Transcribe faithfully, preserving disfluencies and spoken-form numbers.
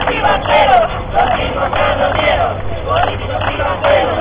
Pibanderos, los mismos que nos dieron, políticos pibanderos.